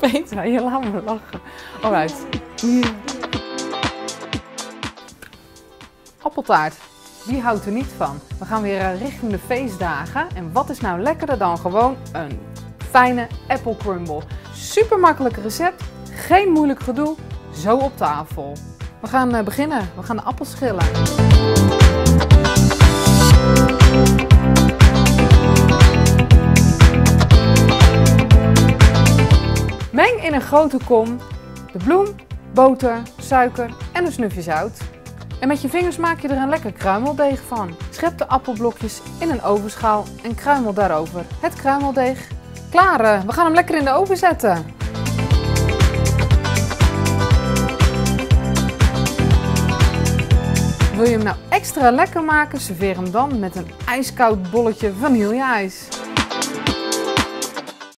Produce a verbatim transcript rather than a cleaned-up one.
Petra, je laat me lachen. Alright. Appeltaart. Wie houdt er niet van? We gaan weer richting de feestdagen. En wat is nou lekkerder dan gewoon een fijne apple crumble? Super makkelijk recept, geen moeilijk gedoe, zo op tafel. We gaan beginnen. We gaan de appels schillen. Meng in een grote kom de bloem, boter, suiker en een snufje zout. En met je vingers maak je er een lekker kruimeldeeg van. Schep de appelblokjes in een ovenschaal en kruimel daarover het kruimeldeeg. Klaar, we gaan hem lekker in de oven zetten. Wil je hem nou extra lekker maken, serveer hem dan met een ijskoud bolletje vanilleijs.